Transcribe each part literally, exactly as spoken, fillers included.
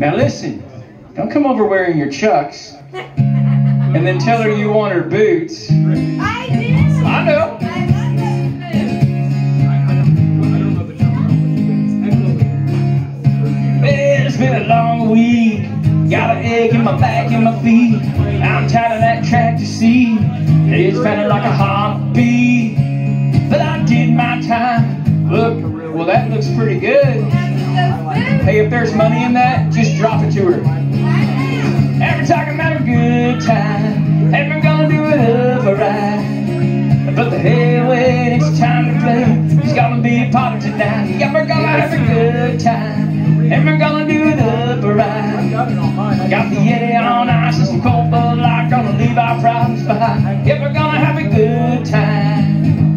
Now listen, don't come over wearing your Chucks and then tell her you want her boots. I did. I know. It's been a long week. Got an ache in my back and my feet. I'm tired of that tractor seat. It's feeling like a heartbeat. But I did my time. Look, well that looks pretty good. Hey, if there's money in that, just drop it to her. And we're talking about a good time, and we're gonna do it up alright. But the hell, when it's time to play, it's gonna be a party tonight. Yeah, we're gonna have a good time, and we're gonna do it up alright. Got the Yeti on ice and some cold Bud Light, gonna leave our problems behind. Yeah, we're gonna have a good time.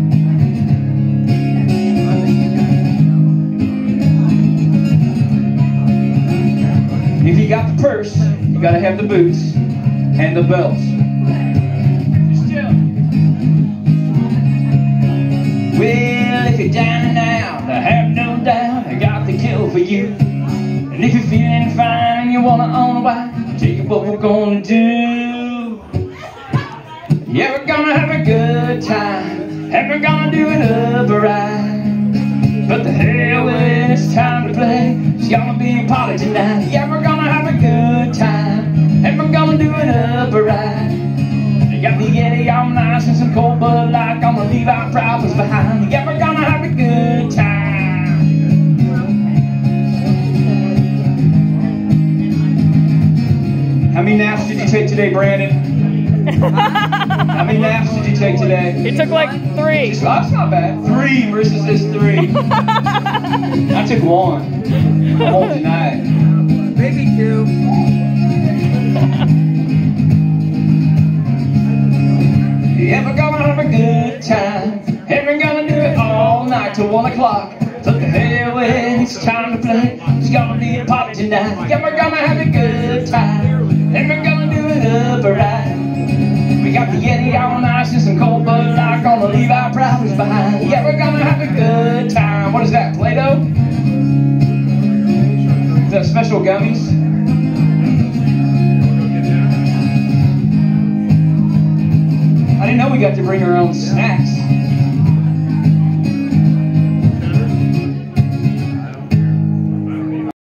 If you got the purse, you gotta have the boots and the belts. Just chill. Well, if you're down and out, I have no doubt I got the Gill for you. And if you're feeling fine and you wanna own a wife, I'll tell you what we're gonna do. Yeah, we're gonna have a good time, and we're gonna do it up alright. But the hell, when it's time to play, it's gonna be a party tonight. Yeah, we're gonna have a good time, and we're gonna do it up alright. You got the Yeti all nice and some cold Bud Light, gonna leave our problems behind. Yeah, we're gonna have a good time. How many naps did you take today, Brandon? How many naps did you take today? He took like three. Just, oh, that's not bad. Three versus this three. I took one. I won't deny it. Maybe two. Yeah, we're gonna have a good time, and we're gonna do it all night till one o'clock. But the hell, when it's time to play, it's gonna be a party tonight. Yeah, we're gonna have a good time, and we're gonna do it up alright. We got the Yeti on ice and some cold Bud Light, gonna leave our problems behind. Yeah, we're gonna have a good time. What is that, Play-Doh? Is that special gummies? I didn't know we got to bring our own snacks.